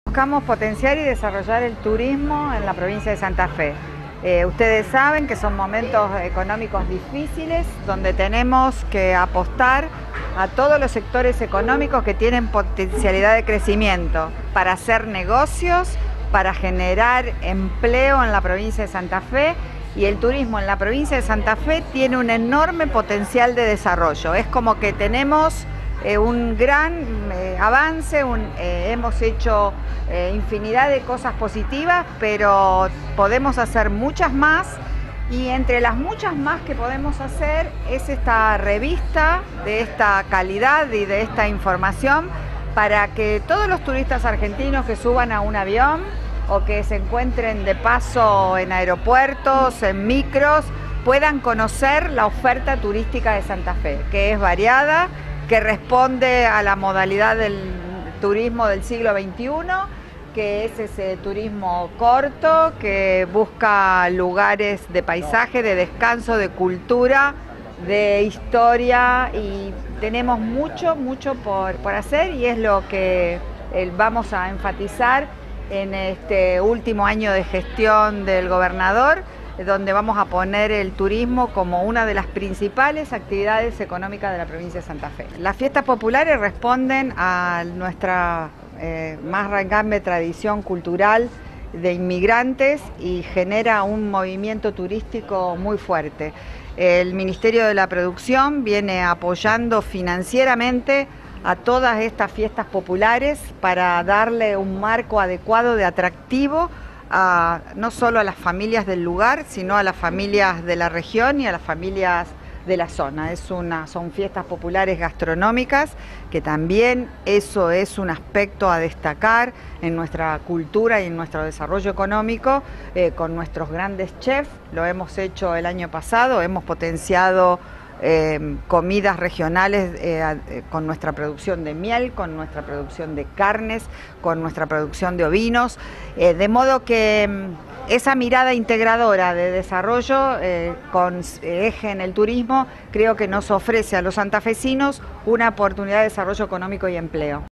Buscamos potenciar y desarrollar el turismo en la provincia de Santa Fe. Ustedes saben que son momentos económicos difíciles donde tenemos que apostar a todos los sectores económicos que tienen potencialidad de crecimiento para hacer negocios, para generar empleo en la provincia de Santa Fe, y el turismo en la provincia de Santa Fe tiene un enorme potencial de desarrollo. Es como que tenemos un gran avance, hemos hecho infinidad de cosas positivas, pero podemos hacer muchas más, y entre las muchas más que podemos hacer es esta revista de esta calidad y de esta información para que todos los turistas argentinos que suban a un avión o que se encuentren de paso en aeropuertos, en micros, puedan conocer la oferta turística de Santa Fe, que es variada, que responde a la modalidad del turismo del siglo XXI, que es ese turismo corto, que busca lugares de paisaje, de descanso, de cultura, de historia, y tenemos mucho por hacer, y es lo que vamos a enfatizar en este último año de gestión del gobernador, donde vamos a poner el turismo como una de las principales actividades económicas de la provincia de Santa Fe. Las fiestas populares responden a nuestra más raigambre tradición cultural de inmigrantes y genera un movimiento turístico muy fuerte. El Ministerio de la Producción viene apoyando financieramente a todas estas fiestas populares para darle un marco adecuado de atractivo no solo a las familias del lugar, sino a las familias de la región y a las familias de la zona. Son fiestas populares gastronómicas, que también eso es un aspecto a destacar en nuestra cultura y en nuestro desarrollo económico, con nuestros grandes chefs. Lo hemos hecho el año pasado, hemos potenciado comidas regionales con nuestra producción de miel, con nuestra producción de carnes, con nuestra producción de ovinos, de modo que esa mirada integradora de desarrollo con eje en el turismo creo que nos ofrece a los santafesinos una oportunidad de desarrollo económico y empleo.